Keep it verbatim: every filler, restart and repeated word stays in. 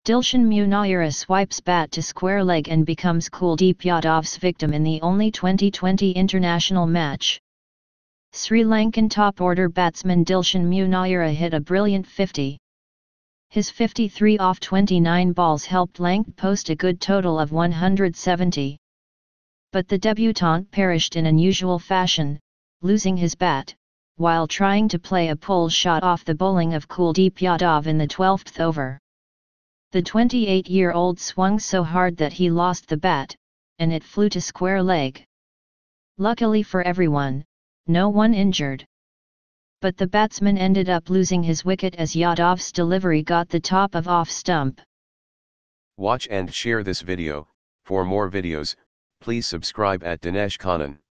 Dilshan Munaweera swipes bat to square leg and becomes Kuldeep Yadav's victim in the only twenty twenty international match. Sri Lankan top-order batsman Dilshan Munaweera hit a brilliant fifty. His fifty-three off twenty-nine balls helped Lanked post a good total of one hundred seventy. But the debutant perished in unusual fashion, losing his bat, while trying to play a pull shot off the bowling of Kuldeep Yadav in the twelfth over. The twenty-eight-year-old swung so hard that he lost the bat, and it flew to square leg. Luckily for everyone, no one injured. But the batsman ended up losing his wicket as Yadav's delivery got the top of off stump. Watch and share this video. For more videos, please subscribe at Dinesh Kannan.